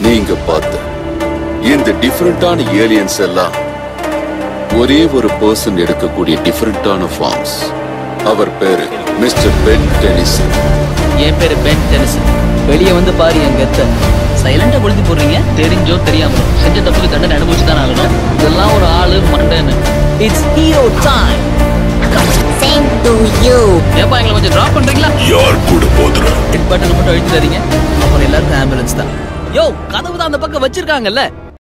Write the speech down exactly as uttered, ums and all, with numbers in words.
நீங்க பார்த்த இந்த டிஃபரெண்டான ஏலியன்ஸ் எல்லாம் ஒரே ஒரு பர்சன் எடுக்கக்கூடிய டிஃபரெண்டான ஃபார்ம்ஸ். அவர் பேரு மிஸ்டர் பென் டெனிசன். என் பேரு பென் டெனிசன். வெளியே வந்து பாரு என் கெத்த. சைலண்டா கொளுத்தி போடுறீங்க. தெரிஞ்சோ தெரியாமலோ செஞ்ச தப்புக்கு தண்டனை அனுபவிச்சு தான் ஆகணும். இதெல்லாம் ஒரு ஆளு மண்டன்னு. It's hero time. Same to you. ஏப்பா எங்களை கொஞ்சம் டிராப் பண்றீங்களா? யார் கூட போதுற? ஹெட் பட்டனை மட்டும் அழுத்திடாதீங்க. அப்புறம் எல்லாருக்கும் ஆம்புலன்ஸ் தான். யோ, கதவு தான் அந்த பக்கம் வச்சிருக்காங்கல்ல.